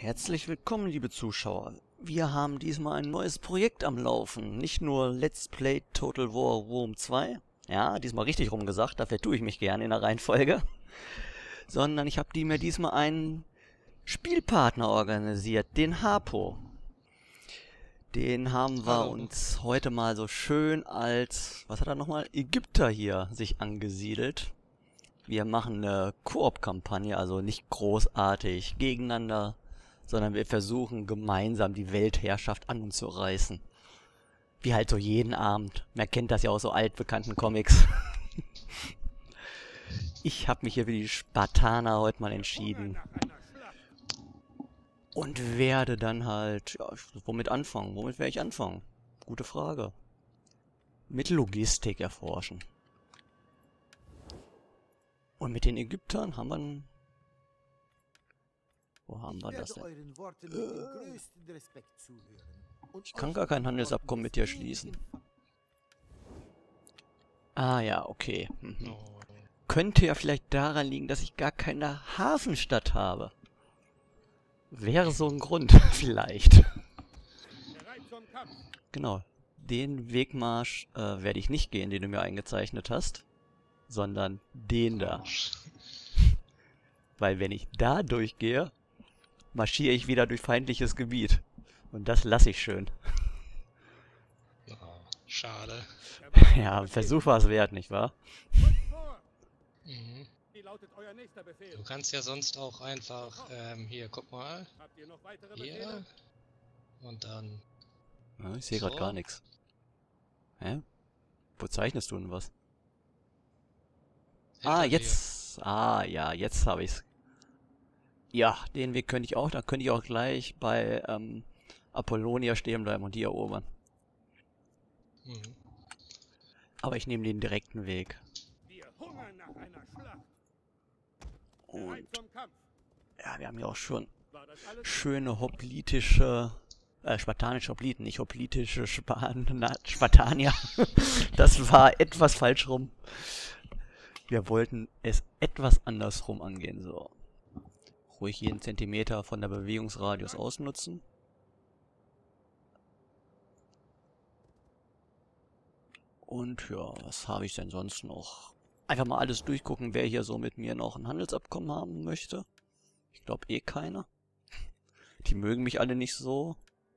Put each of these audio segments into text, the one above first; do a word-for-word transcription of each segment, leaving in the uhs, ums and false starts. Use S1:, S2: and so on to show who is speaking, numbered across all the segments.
S1: Herzlich willkommen, liebe Zuschauer. Wir haben diesmal ein neues Projekt am Laufen. Nicht nur Let's Play Total War Rome zwei. Ja, diesmal richtig rumgesagt, dafür tue ich mich gerne in der Reihenfolge. Sondern ich habe die mir diesmal einen Spielpartner organisiert, den Harpo. Den haben wir
S2: Hallo.
S1: uns heute mal so schön als, was hat er nochmal, Ägypter hier sich angesiedelt. Wir machen eine Koop-Kampagne, also nicht großartig gegeneinander, sondern wir versuchen gemeinsam die Weltherrschaft an uns zu reißen. Wie halt so jeden Abend. Man kennt das ja aus so altbekannten Comics. Ich habe mich hier für die Spartaner heute mal entschieden. Und werde dann halt, ja, womit anfangen? Womit werde ich anfangen? Gute Frage. Mit Logistik erforschen. Und mit den Ägyptern haben wir einen... Wo haben wir das denn? Ich kann gar kein Handelsabkommen mit dir schließen. Ah ja, okay. Mhm. Könnte ja vielleicht daran liegen, dass ich gar keine Hafenstadt habe. Wäre so ein Grund, vielleicht. Genau. Den Wegmarsch äh, werde ich nicht gehen, den du mir eingezeichnet hast. Sondern den da. Weil wenn ich da durchgehe, marschiere ich wieder durch feindliches Gebiet. Und das lasse ich schön.
S2: Oh, schade.
S1: Ja, ein Versuch war es wert, nicht wahr?
S2: Mhm. Du kannst ja sonst auch einfach, ähm, hier, guck mal. Hier. Und dann...
S1: Ja, ich sehe gerade
S2: So.
S1: gar nichts. Hä? Wo zeichnest du denn was?
S2: Hinter
S1: Ah,
S2: dir.
S1: jetzt. Ah, ja, jetzt habe ich's. Ja, den Weg könnte ich auch. Da könnte ich auch gleich bei ähm, Apollonia stehen bleiben und die erobern.
S2: Mhm.
S1: Aber ich nehme den direkten Weg. Und ja, wir haben ja auch schon schöne hoplitische, äh, spartanische Hopliten, nicht hoplitische Span na, Spartanier. Das war etwas falsch rum. Wir wollten es etwas andersrum angehen, so. Ruhig jeden Zentimeter von der Bewegungsradius ausnutzen. Und ja, was habe ich denn sonst noch? Einfach mal alles durchgucken, wer hier so mit mir noch ein Handelsabkommen haben möchte. Ich glaube eh keiner. Die mögen mich alle nicht so.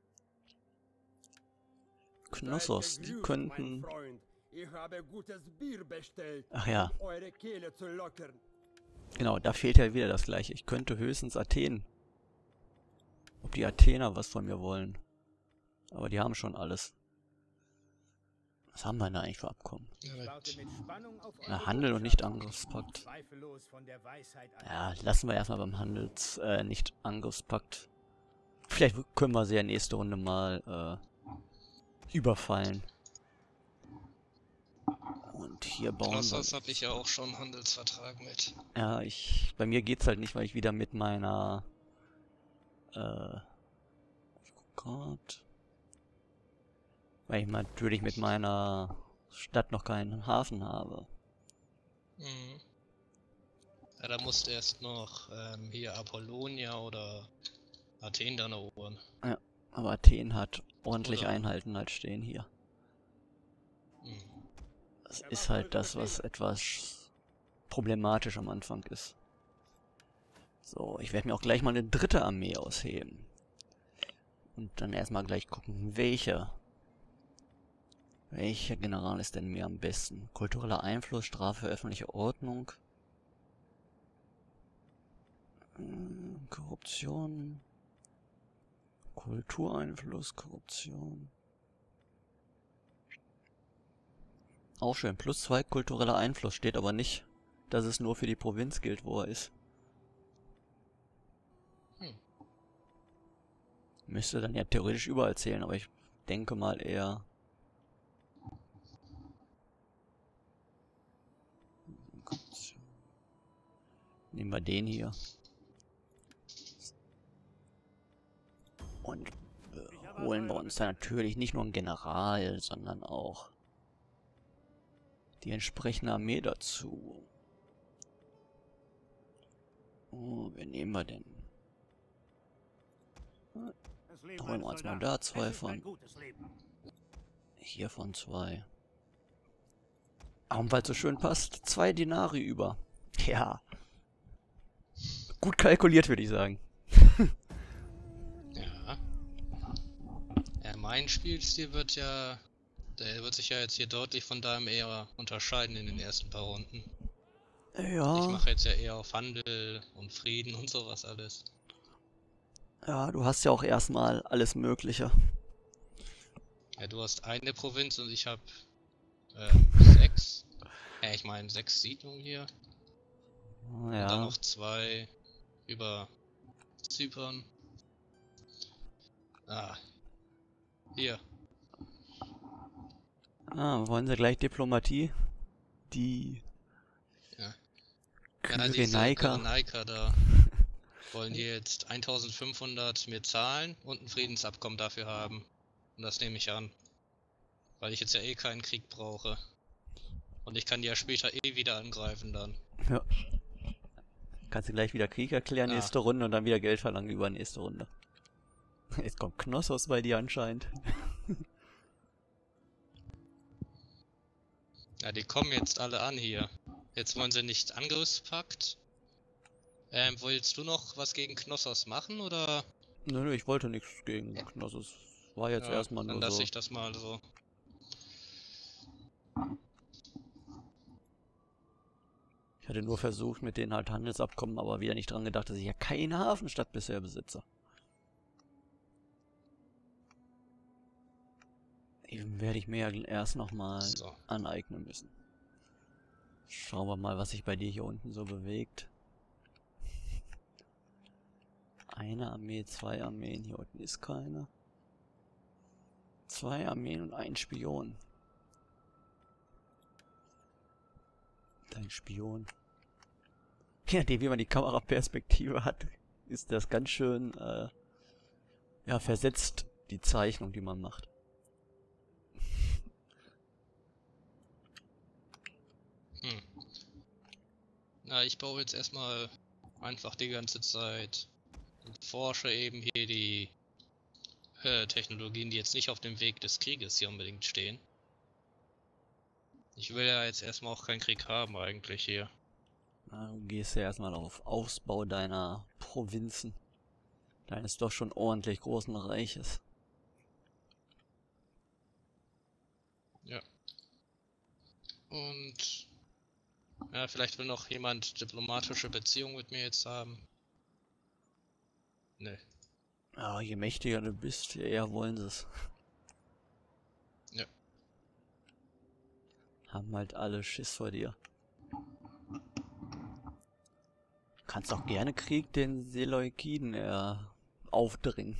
S1: Knossos, die könnten...
S3: Ich habe gutes Bier bestellt,
S1: Ach ja.
S3: um eure Kehle zu lockern.
S1: Genau, da fehlt ja wieder das Gleiche. Ich könnte höchstens Athen. Ob die Athener was von mir wollen. Aber die haben schon alles. Was haben wir denn da eigentlich für Abkommen?
S2: Ja,
S1: Na, Handel und Nicht-Angriffspakt. Ja, lassen wir erstmal beim Handels... Äh, Nicht-Angriffspakt. Vielleicht können wir sie ja nächste Runde mal äh, überfallen. Und hier bauen
S2: Knossos
S1: wir...
S2: habe ich ja auch schon einen Handelsvertrag mit.
S1: Ja, ich... Bei mir geht's halt nicht, weil ich wieder mit meiner... Äh... Ich guck grad... Weil ich natürlich mit meiner Stadt noch keinen Hafen habe.
S2: Mhm. Ja, da musst du erst noch ähm, hier Apollonia oder Athen dann erobern.
S1: Ja, aber Athen hat ordentlich
S2: Oder-
S1: Einheiten halt stehen hier.
S2: Mhm.
S1: Das ist halt das, was etwas problematisch am Anfang ist. So, ich werde mir auch gleich mal eine dritte Armee ausheben. Und dann erstmal gleich gucken, welche. Welcher General ist denn mir am besten? Kultureller Einfluss, Strafe, öffentliche Ordnung. Hm, Korruption. Kultureinfluss, Korruption. Auch schön. Plus zwei kultureller Einfluss steht aber nicht, dass es nur für die Provinz gilt, wo er ist.
S2: Hm.
S1: Müsste dann ja theoretisch überall zählen, aber ich denke mal eher... Nehmen wir den hier. Und äh, holen wir uns da natürlich nicht nur einen General, sondern auch die entsprechende Armee dazu. Oh, wen nehmen wir denn? Da holen wir uns mal da zwei von. Hiervon zwei. Und weil es so schön passt, zwei Dinari über. Ja. Gut kalkuliert, würde ich sagen.
S2: Ja. Ja, mein Spielstil wird ja... Der wird sich ja jetzt hier deutlich von deinem eher unterscheiden in den ersten paar Runden.
S1: Ja.
S2: Ich mache jetzt ja eher auf Handel und Frieden und sowas alles.
S1: Ja, du hast ja auch erstmal alles Mögliche.
S2: Ja, du hast eine Provinz und ich habe äh, sechs. Ja, ich meine sechs Siedlungen hier.
S1: Ja.
S2: Und dann noch zwei über Zypern. Ah. Hier.
S1: Ah, wollen sie gleich Diplomatie? Die...
S2: Ja. Ja, diese
S1: Kyrenaika.
S2: Kyrenaika da. Wollen die jetzt eintausendfünfhundert mir zahlen und ein Friedensabkommen dafür haben. Und das nehme ich an. Weil ich jetzt ja eh keinen Krieg brauche. Und ich kann die ja später eh wieder angreifen dann.
S1: Ja. Kannst du gleich wieder Krieg erklären,
S2: Ah.
S1: nächste Runde, und dann wieder Geld verlangen über nächste Runde. Jetzt kommt Knossos bei dir anscheinend.
S2: Ja, die kommen jetzt alle an hier. Jetzt wollen sie nicht Angriffspakt. Ähm, willst du noch was gegen Knossos machen, oder?
S1: Nö, nö, ich wollte nichts gegen Knossos. War jetzt
S2: Ja,
S1: erstmal
S2: dann
S1: nur
S2: lasse
S1: so.
S2: ich das mal so.
S1: Ich hatte nur versucht, mit denen halt Handelsabkommen, aber wieder nicht dran gedacht, dass ich ja keine Hafenstadt bisher besitze. Eben werde ich mir ja erst nochmal
S2: So.
S1: aneignen müssen. Schauen wir mal, was sich bei dir hier unten so bewegt. Eine Armee, zwei Armeen, hier unten ist keine. Zwei Armeen und ein Spion. Dein Spion. Je nachdem, wie man die Kameraperspektive hat, ist das ganz schön, äh, ja, versetzt, die Zeichnung, die man macht.
S2: Hm. Na, ich baue jetzt erstmal einfach die ganze Zeit und forsche eben hier die äh, Technologien, die jetzt nicht auf dem Weg des Krieges hier unbedingt stehen. Ich will ja jetzt erstmal auch keinen Krieg haben eigentlich hier.
S1: Na, du gehst ja erstmal auf Ausbau deiner Provinzen. Deines doch schon ordentlich großen Reiches.
S2: Ja. Und ja, vielleicht will noch jemand diplomatische Beziehungen mit mir jetzt haben. Ne.
S1: Ja, je mächtiger du bist, je eher wollen sie es.
S2: Ja.
S1: Haben halt alle Schiss vor dir. Du kannst auch gerne Krieg den Seleukiden äh, aufdringen.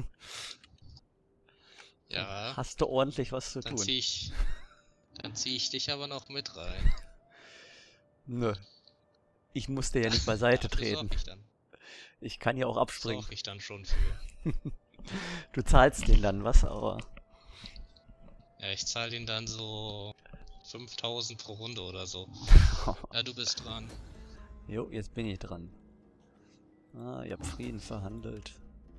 S2: Ja.
S1: Hast du ordentlich was zu
S2: Dann
S1: tun.
S2: zieh ich. Dann zieh ich dich aber noch mit rein.
S1: Nö. Ich musste ja nicht beiseite
S2: Dafür
S1: treten.
S2: sorg ich dann.
S1: Ich kann ja auch abspringen.
S2: Sorg ich dann schon für.
S1: Du zahlst den dann was, aber...
S2: Ja, ich zahle den dann so fünftausend pro Runde oder so. Ja, du bist dran.
S1: Jo, jetzt bin ich dran. Ah, ihr habt Frieden verhandelt.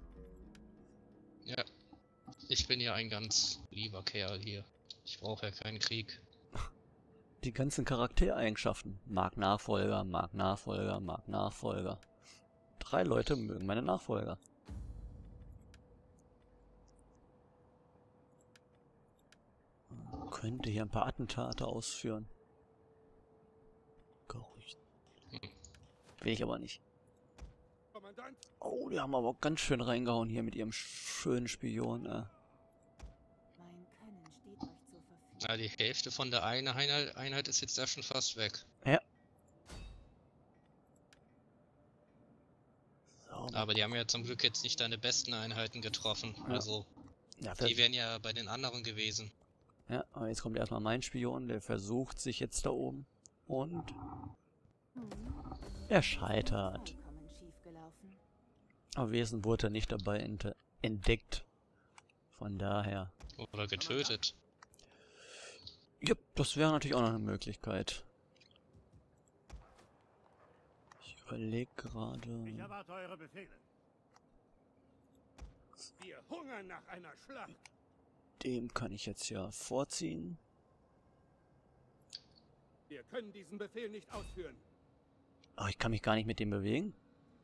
S2: Ja. Ich bin ja ein ganz lieber Kerl hier. Ich brauche ja keinen Krieg.
S1: Die ganzen Charaktereigenschaften. Mag Nachfolger, mag Nachfolger, mag Nachfolger. Drei Leute mögen meine Nachfolger. Könnte hier ein paar Attentate ausführen. Gerücht. Will ich aber nicht.
S3: Kommandant,
S1: Oh, die haben aber auch ganz schön reingehauen hier mit ihrem schönen Spion. Äh.
S4: Mein Können steht euch zur Verfügung.
S2: Na, die Hälfte von der einen Einheit, Einheit ist jetzt da schon fast weg.
S1: Ja. So,
S2: Aber die haben ja zum Glück jetzt nicht deine besten Einheiten getroffen.
S1: Ja.
S2: Also,
S1: ja,
S2: die wären ja bei den anderen gewesen.
S1: ja, aber jetzt kommt erstmal mein Spion, der versucht sich jetzt da oben. Und er scheitert.
S4: Vollkommen schiefgelaufen.
S1: Aber Wesen wurde er nicht dabei ent entdeckt. Von daher.
S2: Oder getötet.
S1: Ja, das wäre natürlich auch noch eine Möglichkeit. Ich überlege gerade.
S3: ich erwarte eure Befehle. Wir hungern nach einer Schlacht.
S1: Dem kann ich jetzt ja vorziehen.
S3: Wir können diesen Befehl nicht ausführen.
S1: Oh, ich kann mich gar nicht mit dem bewegen.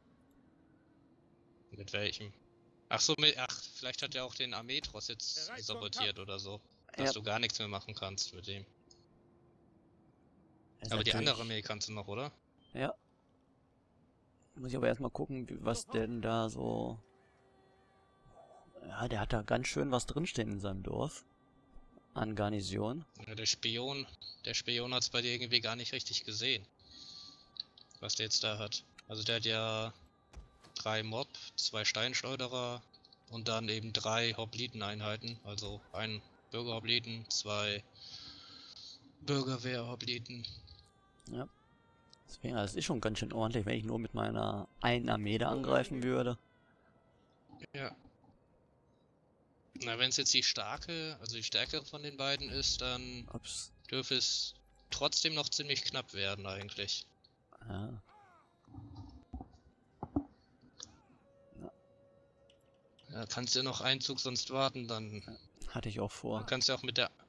S2: Mit welchem? Ach so, mit, ach, vielleicht hat er auch den Armeetross jetzt
S3: Bereit zum
S2: sabotiert
S3: Kampf.
S2: oder so. Dass
S1: Ja.
S2: du gar nichts mehr machen kannst mit dem.
S1: Das ist
S2: Aber die
S1: natürlich-
S2: andere Armee kannst du noch, oder?
S1: Ja. Muss ich aber erstmal gucken, wie- was denn da so... Ja, der hat da ganz schön was drinstehen in seinem Dorf. An Garnison.
S2: Ja, der Spion, der Spion hat es bei dir irgendwie gar nicht richtig gesehen. Was der jetzt da hat. Also der hat ja drei Mob, zwei Steinschleuderer und dann eben drei Hopliten-Einheiten. Also ein Bürgerhopliten, zwei Bürgerwehr-Hopliten.
S1: Ja. Deswegen, das ist schon ganz schön ordentlich, wenn ich nur mit meiner einen Armee da angreifen würde.
S2: Ja. Na, wenn es jetzt die starke, also die stärkere von den beiden ist, dann
S1: Ups.
S2: dürfte es trotzdem noch ziemlich knapp werden eigentlich.
S1: Ja.
S2: Ja, kannst du noch einen Zug sonst warten, dann
S1: Hatte ich auch vor.
S2: dann kannst du auch mit der,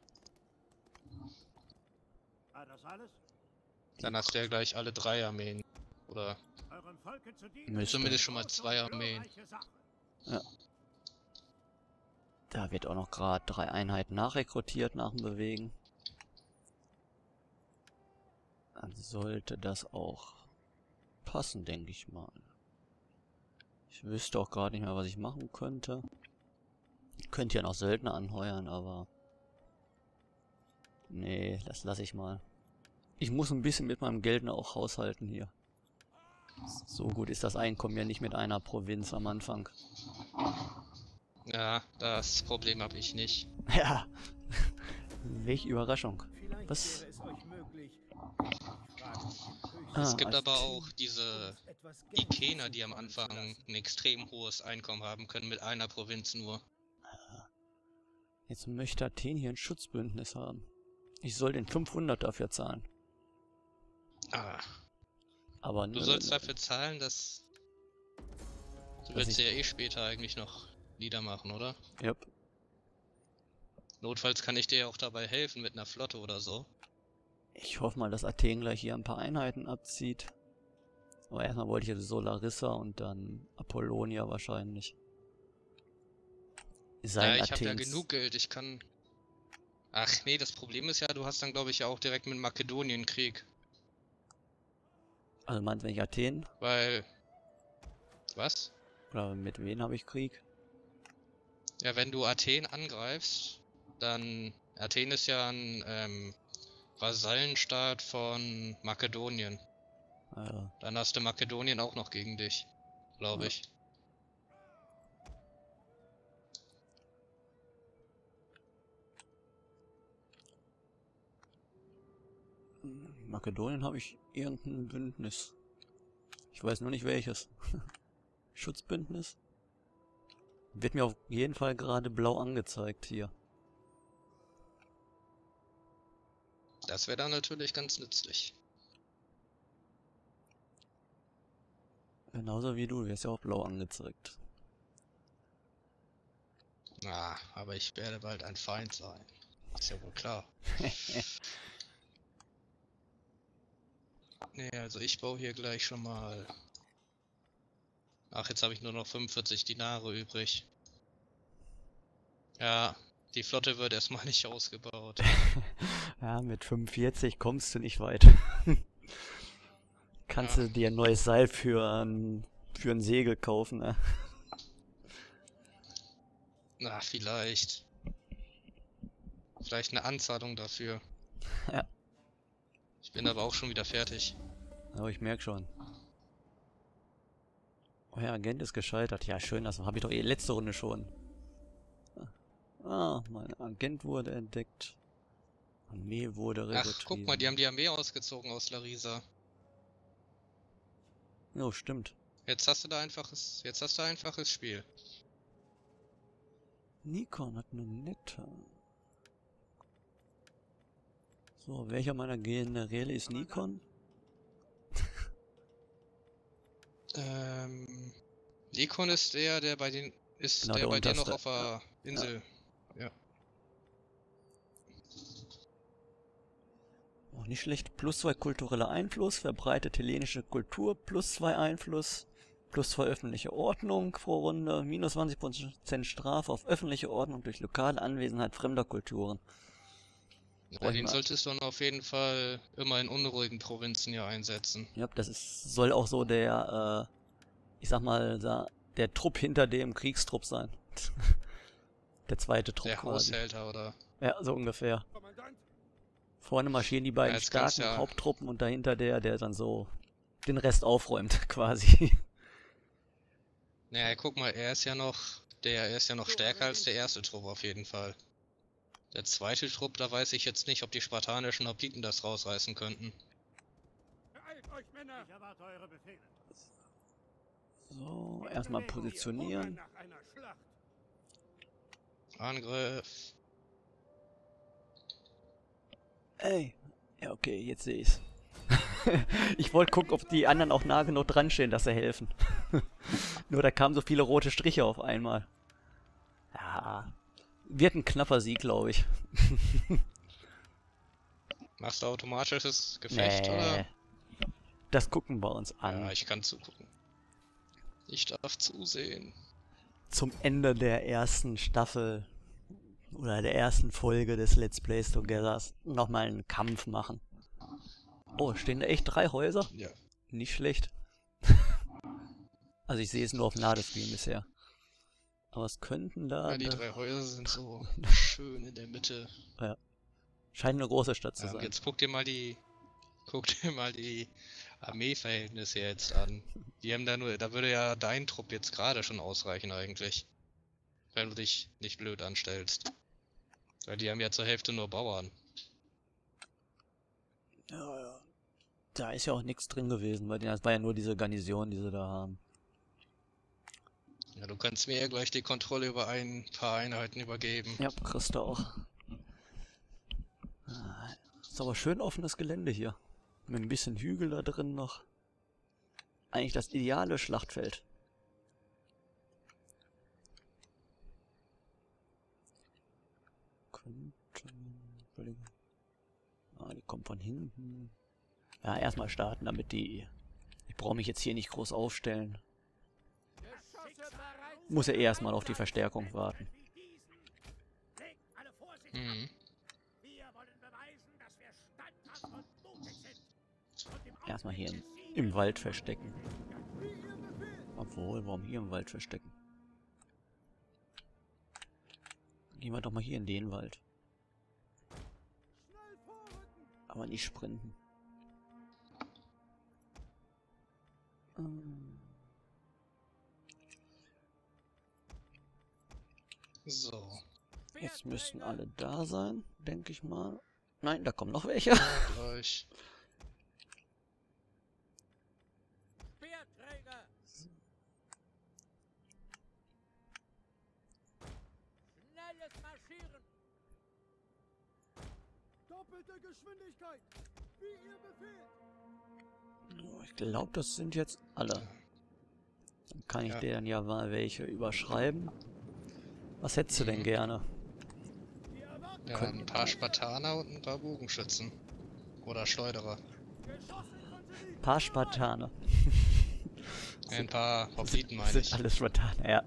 S3: War das alles?
S2: dann hast du ja gleich alle drei Armeen. Oder
S3: Eurem Volke zu dienen?
S1: Müsste.
S2: zumindest schon mal zwei Armeen.
S3: Glorreiche Sache.
S1: Da wird auch noch gerade drei Einheiten nachrekrutiert nach dem Bewegen. Dann sollte das auch passen, denke ich mal. Ich wüsste auch gerade nicht mehr, was ich machen könnte. Ich könnte ja noch Söldner anheuern, aber... Nee, das lasse ich mal. Ich muss ein bisschen mit meinem Geld auch haushalten hier. So gut ist das Einkommen ja nicht mit einer Provinz am Anfang.
S2: Ja, das Problem habe ich nicht.
S1: Ja. Welche Überraschung.
S3: Vielleicht
S1: Was?
S3: wäre es euch möglich, die Fragen mit dem
S1: Ah,
S2: Es gibt
S1: als
S2: aber
S1: Team.
S2: auch diese
S3: etwas Geld
S2: Ikener, die am
S3: zukommen zu
S2: Anfang
S3: lassen.
S2: ein extrem hohes Einkommen haben können mit einer Provinz nur.
S1: Jetzt möchte Athen hier ein Schutzbündnis haben. Ich soll den fünfhundert dafür zahlen.
S2: Ah,
S1: Aber
S2: du
S1: nö,
S2: sollst
S1: nö.
S2: dafür zahlen, dass... Du
S1: Dass
S2: willst
S1: ich-
S2: sie ja eh später eigentlich noch niedermachen, oder?
S1: Jupp.
S2: Notfalls kann ich dir ja auch dabei helfen mit einer Flotte oder so.
S1: Ich hoffe mal, dass Athen gleich hier ein paar Einheiten abzieht. Aber erstmal wollte ich ja so Larissa und dann Apollonia wahrscheinlich. Sein
S2: Ja, ich habe ja
S1: Athens.
S2: genug Geld, ich kann... Ach nee, das Problem ist ja, du hast dann glaube ich ja auch direkt mit Makedonien Krieg.
S1: Also meinst du, wenn ich Athen?
S2: Weil... Was?
S1: Oder mit wem habe ich Krieg?
S2: Ja, wenn du Athen angreifst, dann... Athen ist ja ein ähm, Vasallenstaat von Makedonien.
S1: Äh,
S2: Dann hast du Makedonien auch noch gegen dich, glaube
S1: Ja.
S2: ich.
S1: Makedonien habe ich irgendein Bündnis. Ich weiß nur nicht welches. Schutzbündnis? Wird mir auf jeden Fall gerade blau angezeigt hier.
S2: Das wäre dann natürlich ganz nützlich.
S1: Genauso wie du, wirst ja auch blau angezeigt.
S2: Ah, aber ich werde bald ein Feind sein. Ist ja wohl klar. Nee, also ich baue hier gleich schon mal... Ach, jetzt habe ich nur noch fünfundvierzig Dinare übrig. Ja, die Flotte wird erstmal nicht ausgebaut.
S1: Ja, mit fünfundvierzig kommst du nicht weit. Kannst
S2: Ja.
S1: du dir ein neues Seil für ein, für ein Segel kaufen, ne?
S2: Na, vielleicht. Vielleicht eine Anzahlung dafür.
S1: Ja.
S2: Ich bin aber auch schon wieder fertig.
S1: Aber ich merk schon. Euer Agent ist gescheitert. Ja, schön, das habe ich doch eh letzte Runde schon. Ah, mein Agent wurde entdeckt. Armee wurde rekrutiert.
S2: Ach, guck mal, die haben die Armee ausgezogen aus Larisa.
S1: Jo, stimmt.
S2: Jetzt hast du da einfaches, jetzt hast du einfaches Spiel.
S1: Nikon hat eine nette. So, welcher meiner Generäle ist Nikon?
S2: Ähm, Nikon ist der, der bei den Ist
S1: Genau,
S2: der
S1: der
S2: bei dir noch
S1: unterste.
S2: auf der Insel? Ja.
S1: Auch nicht schlecht. Plus zwei kultureller Einfluss, verbreitet hellenische Kultur, plus zwei Einfluss, plus zwei öffentliche Ordnung pro Runde, minus zwanzig Prozent Strafe auf öffentliche Ordnung durch lokale Anwesenheit fremder Kulturen.
S2: Ja,
S1: Brauch ich
S2: den
S1: mal-
S2: solltest du dann auf jeden Fall immer in unruhigen Provinzen hier einsetzen.
S1: Ja, das ist, soll auch so der, äh, ich sag mal, da, der Trupp hinter dem Kriegstrupp sein. Der zweite Trupp
S2: Der
S1: quasi.
S2: Haushälter oder...
S1: Ja, so ungefähr.
S3: Kommandant,
S1: Vorne marschieren die beiden
S2: Ja, jetzt kannst
S1: starken
S2: ja-
S1: Haupttruppen und dahinter der, der dann so den Rest aufräumt, quasi.
S2: Naja, guck mal, er ist ja noch... Der er ist ja noch stärker als der erste Trupp auf jeden Fall. Der zweite Trupp, da weiß ich jetzt nicht, ob die spartanischen Hopliten das rausreißen könnten.
S3: beeilt euch, Männer!
S5: Ich erwarte eure Befehle.
S1: So, erstmal
S3: Wir hungern
S1: positionieren.
S3: nach einer Schlacht.
S2: Angriff.
S1: Ey. Ja, okay, jetzt sehe ich's. Ich wollte gucken, ob die anderen auch nah genug dran stehen, dass sie helfen. Nur da kamen so viele rote Striche auf einmal. Ja. Wird ein knapper Sieg, glaube ich.
S2: Machst du automatisches Gefecht, oder?
S1: Das gucken wir uns an.
S2: Ja, ich kann zugucken. Ich darf zusehen.
S1: Zum Ende der ersten Staffel oder der ersten Folge des Let's Plays Togethers nochmal einen Kampf machen. Oh, stehen da echt drei Häuser?
S2: Ja.
S1: Nicht schlecht. Also ich sehe es nur auf Ladescreen bisher. Aber es könnten da...
S2: Ja, die
S1: da-
S2: drei Häuser sind so schön in der Mitte.
S1: Scheint eine große Stadt zu
S2: Ja, und
S1: sein.
S2: jetzt guck dir mal die... Guck dir mal die Armeeverhältnisse jetzt an. Die haben da nur... Da würde ja dein Trupp jetzt gerade schon ausreichen eigentlich. Wenn du dich nicht blöd anstellst. Weil die haben ja zur Hälfte nur Bauern.
S1: Ja, ja. Da ist ja auch nichts drin gewesen, weil das war ja nur diese Garnison, die sie da haben.
S2: Ja, du kannst mir ja gleich die Kontrolle über ein paar Einheiten übergeben.
S1: Ja, kriegst du auch. Ah, ist aber schön offenes Gelände hier. Mit ein bisschen Hügel da drin noch. Eigentlich das ideale Schlachtfeld. Könnte... Ah, die kommt von hinten. Ja, erstmal starten, damit die... Ich brauche mich jetzt hier nicht groß aufstellen.
S3: Geschosse bereit.
S1: Muss ja eh erstmal auf die Verstärkung warten.
S3: Legt alle Vorsicht.
S2: Mhm.
S3: Wir wollen beweisen, dass wir standhaft und mutig sind. Und im
S1: Erstmal hier
S3: Augenblick
S1: im,
S3: des
S1: im
S3: Sieges
S1: Wald verstecken.
S3: wie ihr befehlt.
S1: Obwohl, warum hier im Wald verstecken? Gehen wir doch mal hier in den Wald.
S3: Schnell vorrücken.
S1: Aber nicht sprinten. Ähm,
S2: So.
S1: Jetzt müssten alle da sein, denke ich mal. Nein, da kommen noch welche.
S2: Gleich.
S3: Speerträger. Schnelles Marschieren. Doppelte Geschwindigkeit. Wie ihr befehlt.
S1: Ich glaube, das sind jetzt alle. Dann kann ich
S2: Ja.
S1: deren ja mal welche überschreiben. Was hättest du denn
S2: Mhm.
S1: gerne?
S3: Wir erwarten
S2: Ja, ein paar Spartaner und ein paar Bogenschützen. Oder Schleuderer.
S3: Geschosseninfanterie.
S1: Paar Spartaner.
S2: Ein paar Hopliten meine
S1: Sind
S2: ich.
S1: alles Spartaner, ja.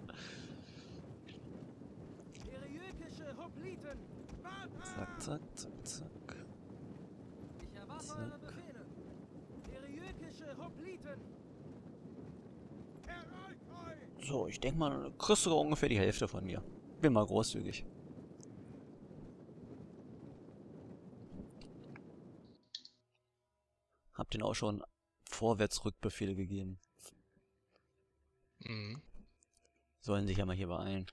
S3: Seriökische Hopliten.
S1: Zack, zack, zack, zack.
S3: Ich erwarte
S1: Zack.
S3: eure Befehle. Seriökische Hopliten. Bereit euch.
S1: So, ich denke mal, kriegst du ungefähr die Hälfte von mir. Bin mal großzügig. Hab den auch schon Vorwärtsrückbefehl gegeben.
S2: Mhm.
S1: Sollen sich ja mal hier beeilen.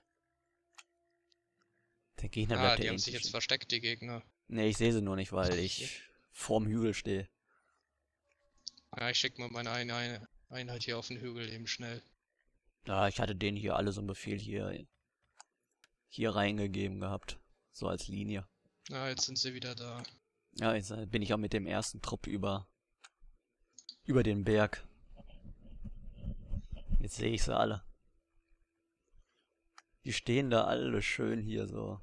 S1: Der Gegner
S2: Ah,
S1: bleibt
S2: die
S1: ja
S2: haben
S1: eh
S2: sich jetzt
S1: stehen.
S2: versteckt, die Gegner.
S1: Ne, ich sehe sie nur nicht, weil ich vorm Hügel stehe.
S2: Ja, ich schick mal meine eine, eine Einheit hier auf den Hügel eben schnell.
S1: Ja, ich hatte denen hier alle so einen Befehl hier, hier reingegeben gehabt. So als Linie.
S2: Ah, jetzt sind sie wieder da.
S1: Ja, jetzt äh, bin ich auch mit dem ersten Trupp über, über den Berg. Jetzt sehe ich sie alle. Die stehen da alle schön hier so.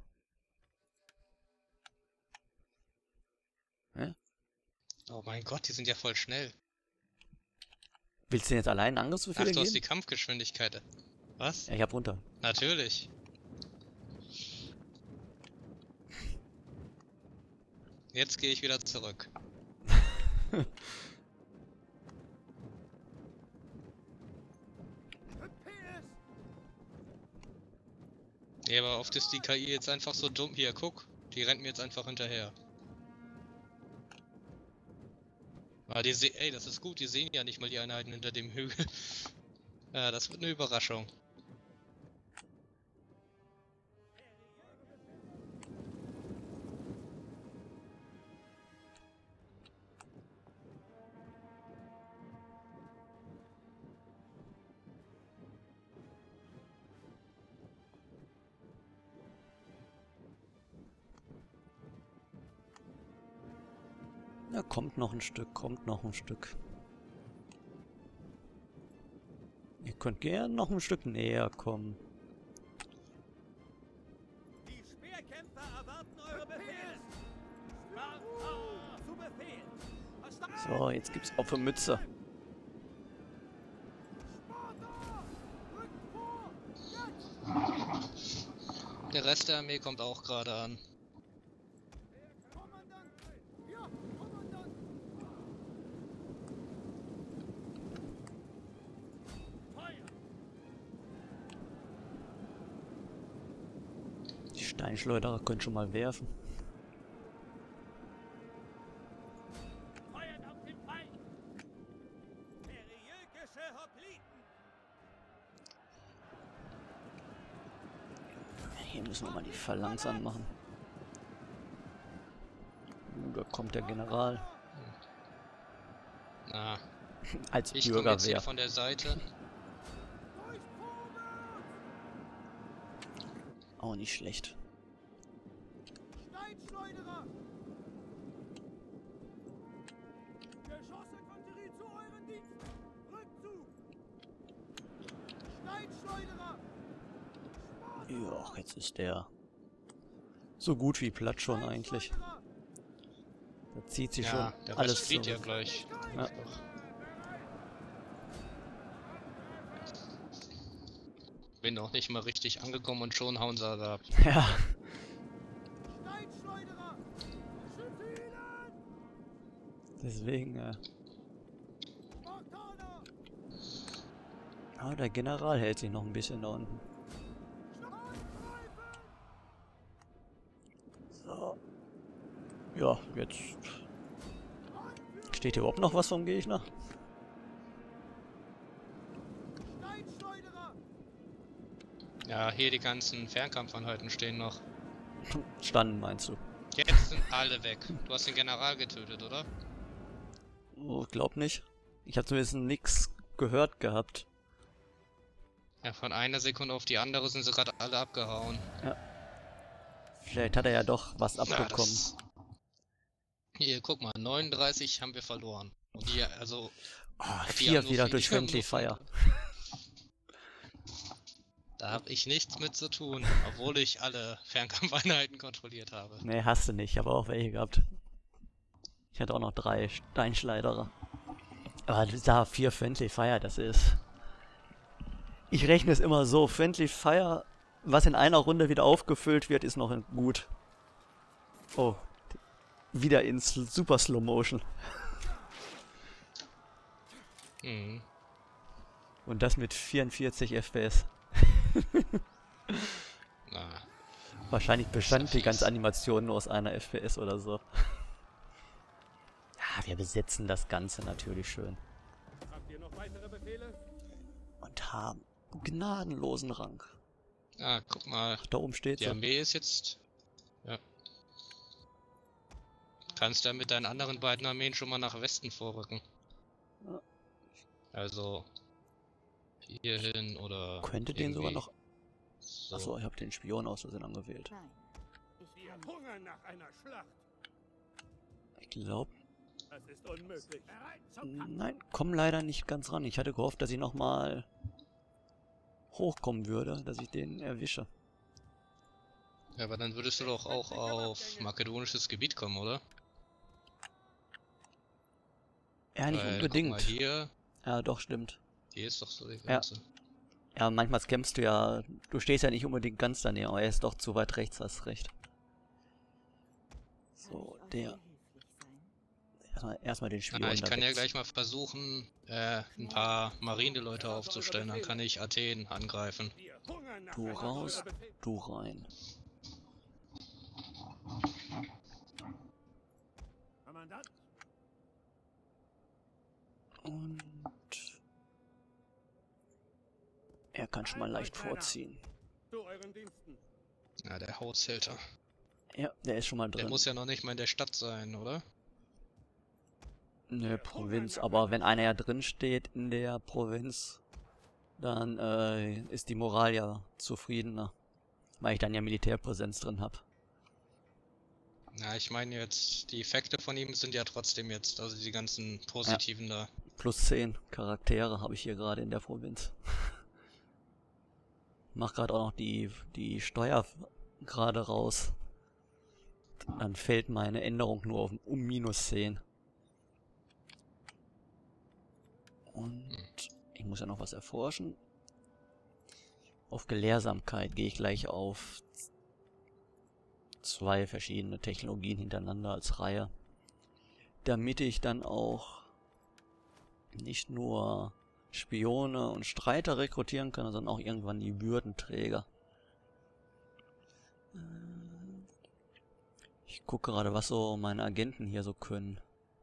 S1: Hä?
S2: Oh mein Gott, die sind ja voll schnell.
S1: Willst du denn jetzt allein Angriffsbefehle
S2: Ach, du hast die
S1: geben?
S2: Kampfgeschwindigkeit. Was?
S1: Ja, ich hab runter.
S2: Natürlich. Jetzt gehe ich wieder zurück. Ja, aber oft ist die K I jetzt einfach so dumm. Hier, guck. Die rennt mir jetzt einfach hinterher. Ah, die se Ey, das ist gut. Die sehen ja nicht mal die Einheiten hinter dem Hügel. Ja, das wird eine Überraschung.
S1: Ja, kommt noch ein Stück, kommt noch ein Stück. Ihr könnt gern noch ein Stück näher kommen.
S3: Die Speerkämpfer erwarten eure Befehle. Sparta zu Befehl.
S1: So, jetzt gibt's auch für Mütze.
S2: Der Rest der Armee kommt auch gerade an.
S1: Die Steinschleuderer können schon mal werfen.
S3: Feuert auf den Feind. Periökische Hopliten.
S1: Hier müssen wir mal die Phalanx anmachen. Uh, da kommt der General.
S2: Na,
S1: Als
S2: ich komme jetzt hier
S1: Bürgerwehr.
S2: von der Seite.
S1: Auch nicht schlecht.
S3: Steinschleuderer. Geschossinfanterie zu euren Diensten. Rückzug. Steinschleuderer.
S1: Ja, jetzt ist der so gut wie platt schon eigentlich. Da zieht sich
S2: Ja,
S1: schon
S2: der
S1: alles
S2: Rest flieht ja
S1: zurück.
S2: gleich.
S1: Ja.
S2: Bin noch nicht mal richtig angekommen und schon hauen sie alle ab.
S1: Ja,
S3: Steinschleuderer. Schütze ihn!
S1: deswegen, äh,
S3: Spartaner.
S1: ah, der General hält sich noch ein bisschen da unten. So. Ja, jetzt steht hier überhaupt noch was vom Gegner?
S3: Steinschleuderer.
S2: Ja, hier die ganzen Fernkampfeinheiten stehen noch.
S1: Standen, meinst du?
S2: Jetzt sind alle weg. Du hast den General getötet, oder?
S1: Oh, glaub nicht. Ich habe zumindest nix gehört gehabt.
S2: Ja, von einer Sekunde auf die andere sind sie gerade alle abgehauen.
S1: Vielleicht hat er ja doch was
S2: Ja,
S1: abbekommen.
S2: das... Hier, guck mal, neununddreißig haben wir verloren. Und die, also...
S1: Oh,
S2: die
S1: vier
S2: haben nur
S1: wieder
S2: vier-
S1: durch
S2: die haben
S1: Friendly
S2: nur
S1: Fire.
S2: Da habe ich nichts mit zu tun, obwohl ich alle Fernkampfeinheiten kontrolliert habe.
S1: Nee, hast du nicht. Ich habe auch welche gehabt. Ich hatte auch noch drei Steinschleuderer. Aber da vier Friendly Fire, das ist... Ich rechne es immer so. Friendly Fire, was in einer Runde wieder aufgefüllt wird, ist noch gut. Oh. Wieder in Sl- Super Slow Motion.
S2: Mhm.
S1: Und das mit vierundvierzig F P S.
S2: Na,
S1: Wahrscheinlich bestand die
S2: fies.
S1: ganze Animation nur aus einer F P S oder so. Ja, wir besetzen das Ganze natürlich schön.
S3: Habt ihr noch weitere Befehle?
S1: Und haben gnadenlosen Rang.
S2: ah, guck mal.
S1: Ach, da oben steht
S2: Die
S1: sie.
S2: Armee ist jetzt... Ja. Kannst ja mit deinen anderen beiden Armeen schon mal nach Westen vorrücken.
S1: Ja.
S2: Also... Hier hin oder...
S1: Könnte den sogar
S2: irgendwie
S1: noch...
S2: So.
S1: Achso, ich habe den Spion aus Versehen angewählt.
S4: Nein. Ich
S3: Wir
S4: kann
S3: hungern nach einer Schlacht.
S1: Ich glaube...
S3: Das ist unmöglich. Bereit zum Kampf.
S1: Nein, komm leider nicht ganz ran. Ich hatte gehofft, dass ich nochmal hochkommen würde, dass ich den erwische.
S2: Ja, aber dann würdest du doch auch auf makedonisches Gebiet kommen, oder?
S1: Ja, nicht
S2: Weil,
S1: unbedingt.
S2: guck mal hier,
S1: Ja, doch, stimmt.
S2: hier ist doch so die
S1: Ja.
S2: Grenze.
S1: Ja, manchmal kämpfst du ja, du stehst ja nicht unbedingt ganz daneben, aber er ist doch zu weit rechts, hast recht. So, der. Erstmal, erstmal den Spion
S2: Na, ich
S1: da
S2: kann ja
S1: weg-
S2: gleich mal versuchen, äh, ein paar Marineleute aufzustellen, dann kann ich Athen angreifen.
S3: Wir hungern nach
S1: Du
S3: einer
S1: raus,
S3: eurer Befehle.
S1: du rein.
S3: Kommandant,
S1: Und er kann schon mal leicht vorziehen.
S3: zu euren Diensten.
S2: Ja, der Haushälter.
S1: Ja, der ist schon mal
S2: Der
S1: drin.
S2: muss ja noch nicht mal in der Stadt sein, oder?
S1: Nö, Provinz, aber wenn einer ja drin steht in der Provinz, dann äh, ist die Moral ja zufriedener, weil ich dann ja Militärpräsenz drin habe.
S2: Na, ich meine jetzt, die Effekte von ihm sind ja trotzdem jetzt, also die ganzen positiven da.
S1: Plus zehn Charaktere habe ich hier gerade in der Provinz. Mach gerade auch noch die, die Steuer gerade raus. Dann fällt meine Änderung nur auf um minus zehn. Und ich muss ja noch was erforschen. Auf Gelehrsamkeit gehe ich gleich auf zwei verschiedene Technologien hintereinander als Reihe. Damit ich dann auch nicht nur Spione und Streiter rekrutieren kann, sondern auch irgendwann die Würdenträger. Ich gucke gerade, was so meine Agenten hier so können.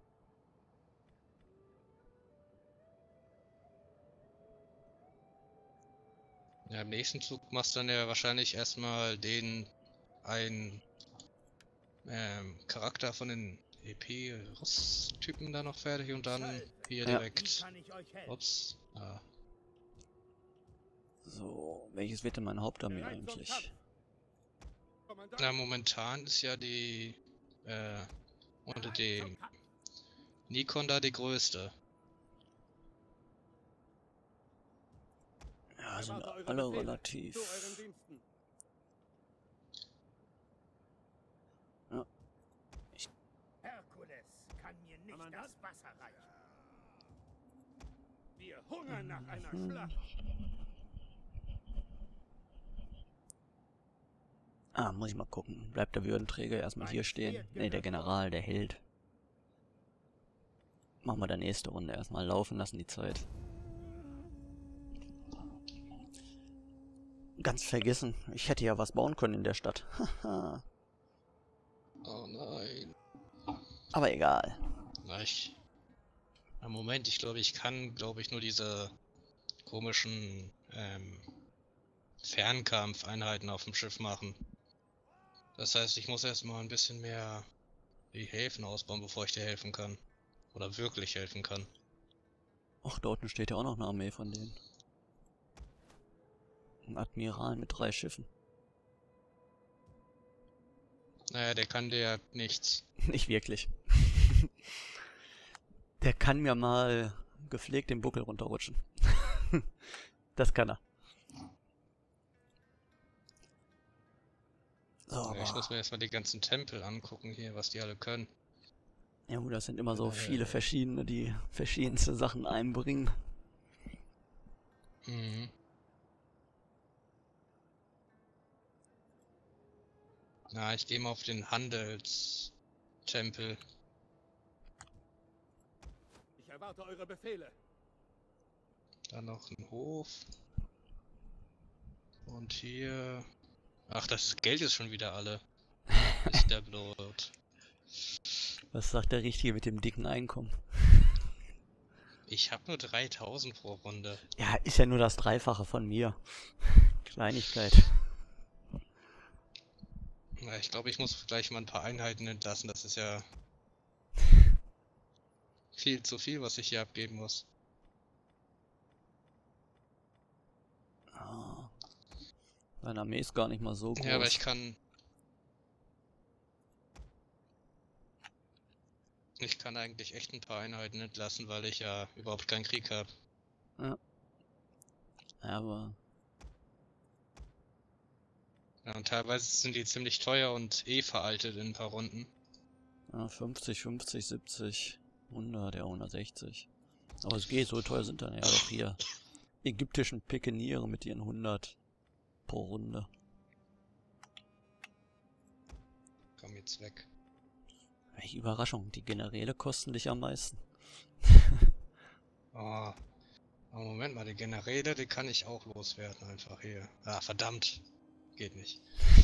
S2: Ja, im nächsten Zug machst du dann ja wahrscheinlich erstmal den einen ähm, Charakter von den E P-Typen da noch fertig und dann hier
S1: Ja.
S3: Wie
S2: direkt.
S3: kann ich euch helfen?
S2: Ups. Ah.
S1: So, welches wird denn meine Hauptarmee
S3: Bereit zum
S1: eigentlich?
S3: Kampf. Kommandant,
S2: Na, momentan ist ja die äh, unter
S3: bereit
S2: dem
S3: zum Kampf.
S2: Nikon da die größte.
S1: Ja, sind
S3: Erwarte eure
S1: alle
S3: Befehle.
S1: relativ.
S3: Zu euren Diensten.
S1: Ja.
S3: Herkules kann mir nicht das Wasser reichen. Wir hungern nach einer
S1: Mhm.
S3: Schlacht.
S1: Ah, muss ich mal gucken. Bleibt der Würdenträger erstmal hier stehen? Ne, der General, der Held. Machen wir dann nächste Runde erstmal laufen lassen, die Zeit. Ganz vergessen. Ich hätte ja was bauen können in der Stadt. Haha.
S2: Oh nein.
S1: Aber egal.
S2: Na, ich. Na, Moment, ich glaube, ich kann, glaube ich, nur diese komischen ähm, Fernkampfeinheiten auf dem Schiff machen. Das heißt, ich muss erstmal ein bisschen mehr die Häfen ausbauen, bevor ich dir helfen kann. Oder wirklich helfen kann.
S1: Ach, da unten steht ja auch noch eine Armee von denen. Ein Admiral mit drei Schiffen.
S2: Naja, der kann dir ja nichts.
S1: Nicht wirklich. Der kann mir mal gepflegt den Buckel runterrutschen. Das kann er. So,
S2: Ja, ich muss
S1: aber,
S2: mir erstmal die ganzen Tempel angucken hier, was die alle können.
S1: ja gut, das sind immer so
S2: Äh.
S1: viele verschiedene, die verschiedenste Sachen einbringen.
S2: Mhm. Na, ich gehe mal auf den Handelstempel.
S3: Ich erwarte eure Befehle.
S2: Dann noch ein Hof. Und hier. Ach, das Geld ist schon wieder alle. Ist der Blut.
S1: Was sagt der Richtige mit dem dicken Einkommen?
S2: Ich habe nur dreitausend pro Runde.
S1: Ja, ist ja nur das Dreifache von mir. Kleinigkeit.
S2: Na, ich glaube, ich muss gleich mal ein paar Einheiten entlassen. Das ist ja viel zu viel, was ich hier abgeben muss.
S1: Ah. Meine Armee ist gar nicht mal so groß.
S2: Ja, aber ich kann. Ich kann eigentlich echt ein paar Einheiten entlassen, weil ich ja überhaupt keinen Krieg habe.
S1: Ja. Aber
S2: Ja, und teilweise sind die ziemlich teuer und eh veraltet in ein paar Runden.
S1: Ja, fünfzig, fünfzig, siebzig, hundert, ja, hundertsechzig. Aber es geht, so teuer sind dann ja doch hier ägyptischen Pikeniere mit ihren hundert pro Runde.
S2: Komm jetzt weg.
S1: Welche Überraschung, die Generäle kosten dich am meisten.
S2: Oh. Aber Moment mal, die Generäle, die kann ich auch loswerden einfach hier. Ah, verdammt. Geht nicht.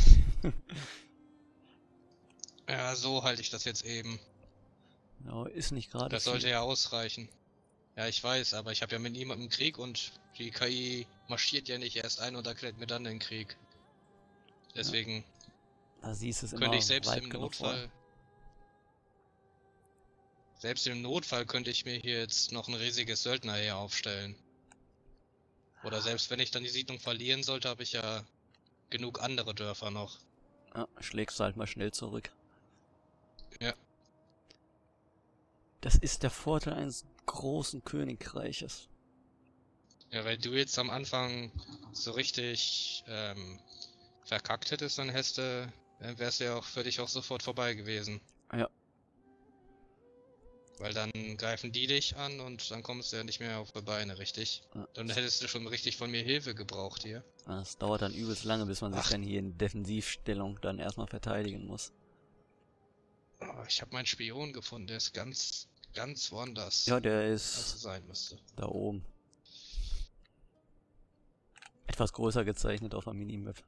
S2: Ja, so halte ich das jetzt eben.
S1: Ja, ist nicht gerade
S2: Das sollte
S1: viel.
S2: ja ausreichen. Ja, ich weiß, aber ich habe ja mit niemandem Krieg und die K I marschiert ja nicht erst ein und erklärt mir dann den Krieg. Deswegen
S1: Da siehst du es
S2: könnte
S1: immer
S2: ich selbst
S1: weit
S2: im
S1: genug vor.
S2: Notfall... Selbst im Notfall könnte ich mir hier jetzt noch ein riesiges Söldnerheer aufstellen. Oder selbst wenn ich dann die Siedlung verlieren sollte, habe ich ja genug andere Dörfer noch.
S1: Ja, schlägst du halt mal schnell zurück.
S2: Ja.
S1: Das ist der Vorteil eines großen Königreiches.
S2: Ja, weil du jetzt am Anfang so richtig ähm, verkackt hättest, dann hättest du, dann wär's ja auch für dich auch sofort vorbei gewesen.
S1: Ja.
S2: Weil dann greifen die dich an und dann kommst du ja nicht mehr auf die Beine, richtig?
S1: Ja.
S2: Dann hättest du schon richtig von mir Hilfe gebraucht hier.
S1: Das dauert dann übelst lange, bis man sich
S2: Ach.
S1: dann hier in Defensivstellung dann erstmal verteidigen muss.
S2: Oh, ich habe meinen Spion gefunden, der ist ganz, ganz woanders,
S1: Ja, der
S2: als er
S1: ist
S2: sein müsste.
S1: da oben. Etwas größer gezeichnet auf der Minimap.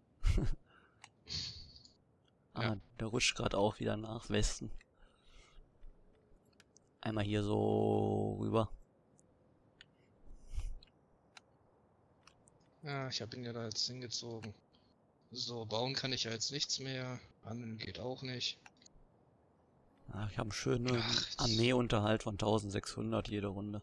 S1: Ah,
S2: Ja.
S1: der rutscht gerade auch wieder nach Westen. Einmal hier so rüber.
S2: Ja, ich habe ihn ja da jetzt hingezogen. So, bauen kann ich ja jetzt nichts mehr. Handeln geht auch nicht.
S1: Ach, ich habe einen schönen
S2: Ach,
S1: Armeeunterhalt von eintausendsechshundert jede Runde.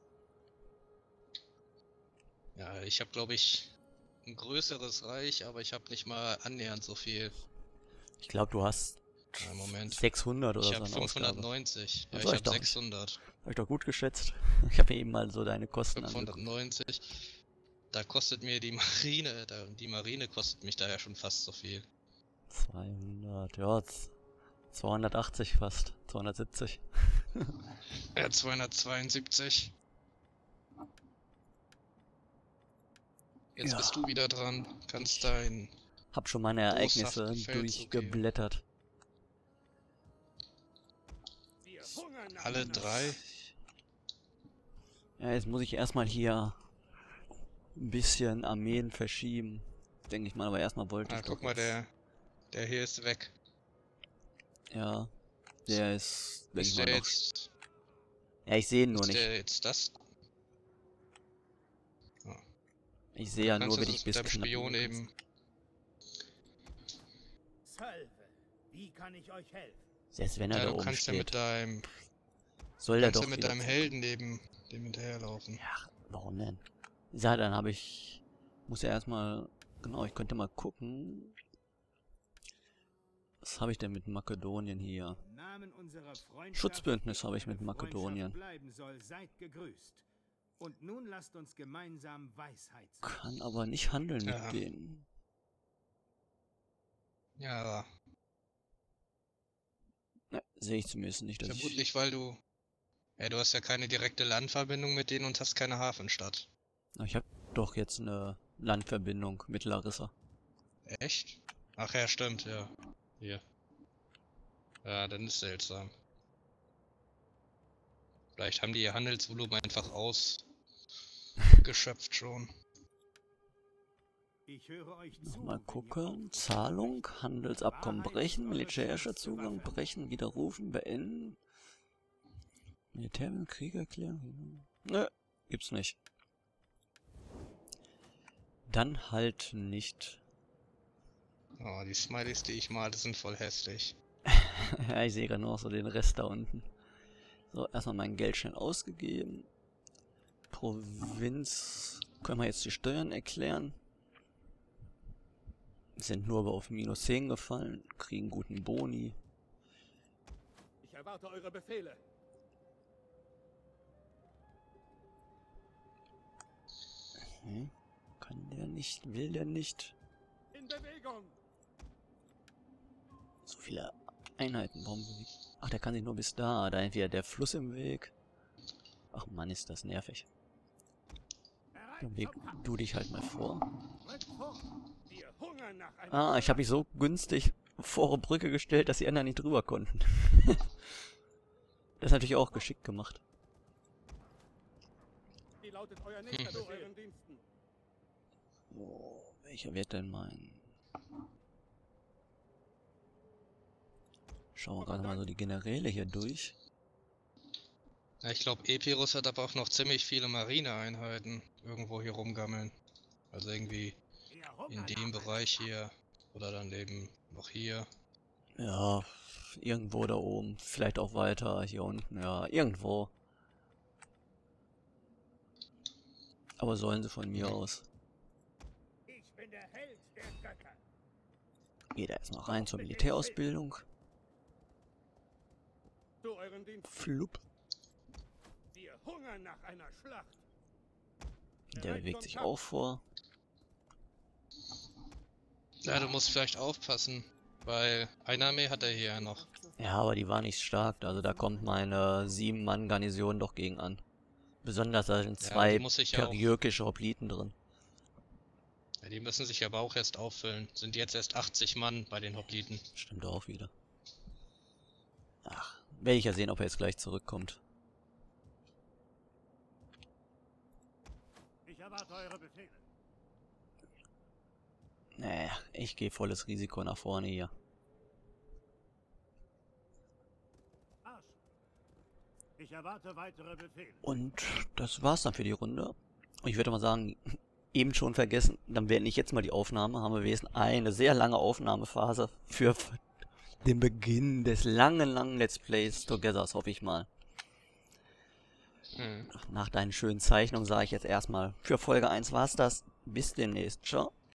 S2: Ja, ich habe glaube ich ein größeres Reich, aber ich habe nicht mal annähernd so viel.
S1: Ich glaube, du hast
S2: Ja, Moment.
S1: sechshundert oder
S2: Ich
S1: so
S2: habe
S1: eine Ausgabe.
S2: fünfhundertneunzig. Ja,
S1: Also
S2: ich
S1: ich
S2: habe
S1: doch-
S2: sechshundert.
S1: Hab ich doch gut geschätzt. Ich habe eben mal so deine Kosten angeguckt.
S2: fünfhundertneunzig. Da kostet mir die Marine, da, die Marine kostet mich da ja schon fast so viel.
S1: zweihundert, ja, z- zweihundertachtzig fast. zweihundertsiebzig.
S2: Ja, zweihundertzweiundsiebzig. Jetzt
S1: Ja.
S2: bist du wieder dran. Kannst dein...
S1: Hab schon meine Ereignisse
S2: Boshaften Feldzug geben.
S1: durchgeblättert.
S3: Wir hungern nach
S2: Alle
S3: einer
S2: drei?
S1: Ja, jetzt muss ich erstmal hier ein bisschen Armeen verschieben. Denke ich mal, aber erstmal wollte
S2: Ah,
S1: ich
S2: guck
S1: doch
S2: mal,
S1: jetzt-
S2: der... Der hier ist weg.
S1: Ja, der ist, denke ich
S2: Ist
S1: mal,
S2: der
S1: noch...
S2: jetzt...
S1: Ja, ich sehe ihn nur
S2: Ist
S1: nicht.
S2: der jetzt das?
S1: Ich sehe ja
S2: Kannst
S1: nur,
S2: du
S1: wenn
S2: das
S1: ich
S2: mit
S1: bis
S2: deinem
S1: knapp
S2: Spion
S1: über-
S2: eben...
S3: Salve. Wie kann ich euch helfen?
S1: Selbst wenn er
S2: Ja,
S1: da
S2: du
S1: oben
S2: kannst ja mit
S1: steht,
S2: deinem...
S1: soll der
S2: Kannst
S1: doch
S2: ja mit
S1: wieder
S2: deinem
S1: zurück-
S2: Helden neben dem hinterherlaufen.
S1: Ja, warum denn? Ja, dann habe ich... Muss ja erstmal... Genau, ich könnte mal gucken... Was habe ich denn mit Makedonien hier?
S3: Im Namen unserer Freundschaft,
S1: Schutzbündnis
S3: die
S1: habe ich mit
S3: eure Freundschaft
S1: Makedonien.
S3: bleiben soll, seid gegrüßt. Und nun lasst uns gemeinsam Weisheit suchen.
S1: Kann aber nicht handeln
S2: Ja.
S1: mit denen.
S2: Ja,
S1: Ne, sehe ich zumindest nicht, dass ich...
S2: vermutlich weil du... Ja, du hast ja keine direkte Landverbindung mit denen und hast keine Hafenstadt.
S1: Na, ich habe doch jetzt eine Landverbindung mit Larissa.
S2: Echt? Ach ja, stimmt, ja. Hier. Ja, dann ist seltsam. Vielleicht haben die ihr Handelsvolumen einfach ausgeschöpft schon.
S3: Ich höre euch zu,
S1: Nochmal
S3: wenn ihr
S1: gucken.
S3: Aufrufe
S1: Zahlung, Handelsabkommen
S3: Wahrheit ist
S1: brechen,
S3: eure
S1: militärischer
S3: stärkste
S1: Zugang
S3: Waffe.
S1: brechen, widerrufen, beenden. Militär und Krieg erklären. Nö, gibt's nicht. Dann halt nicht.
S2: Oh, die Smileys, die ich male, sind voll hässlich.
S1: Ja, ich sehe gerade nur noch so den Rest da unten. So, erstmal mein Geld schnell ausgegeben. Provinz. Können wir jetzt die Steuern erklären? Sind nur aber auf minus zehn gefallen. Kriegen guten Boni.
S3: Ich erwarte eure Befehle.
S1: Hm? Kann der nicht? Will der nicht?
S3: In Bewegung.
S1: So viele Einheiten. Warum? Ach, der kann sich nur bis da. Da entweder der Fluss im Weg. Ach Mann, ist das nervig. Dann leg du dich halt mal vor. Ah, ich habe mich so günstig vor eine Brücke gestellt, dass die anderen nicht drüber konnten. Das ist natürlich auch geschickt gemacht. Oh, welcher wird denn mein? Schauen wir gerade mal so die Generäle hier durch.
S2: Ja, ich glaube, Epirus hat aber auch noch ziemlich viele Marineeinheiten irgendwo hier rumgammeln. Also irgendwie in dem Bereich hier oder dann eben noch hier.
S1: Ja, irgendwo da oben. Vielleicht auch weiter hier unten. Ja, irgendwo. Aber sollen sie von mir aus.
S3: Ich bin der Held der Götter.
S1: Geht er erstmal rein zur Militärausbildung.
S3: Zu euren Diensten.
S1: Flupp.
S3: Wir hungern nach einer Schlacht.
S1: Der bewegt sich auch vor.
S2: Ja, du musst vielleicht aufpassen, weil eine Armee hat er hier ja noch.
S1: Ja, aber die war nicht stark. Also da kommt meine sieben Mann Garnison doch gegen an. Besonders da sind zwei
S2: Ja, die muss ich ja auch-
S1: periökische Hopliten drin.
S2: Ja, die müssen sich aber auch erst auffüllen. Sind jetzt erst achtzig Mann bei den Hopliten.
S1: Stimmt auch wieder. Ach, werde ich ja sehen, ob er jetzt gleich zurückkommt.
S3: Ich erwarte eure Befehle.
S1: Nee, ich gehe volles Risiko nach vorne hier.
S3: Arsch. Ich erwarte weitere Befehle.
S1: Und das war's dann für die Runde. Und ich würde mal sagen, eben schon vergessen, dann beende ich jetzt mal die Aufnahme. Haben wir wenigstens eine sehr lange Aufnahmephase für den Beginn des langen, langen Let's Plays Togethers, hoffe ich mal.
S2: Hm.
S1: Nach deinen schönen Zeichnungen sage ich jetzt erstmal, für Folge eins war's das. Bis demnächst. Ciao.